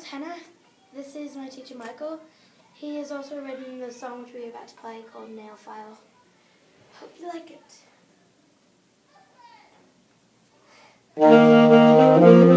Hannah. This is my teacher Michael. He has also written the song which we're about to play called Nail File. Hope you like it.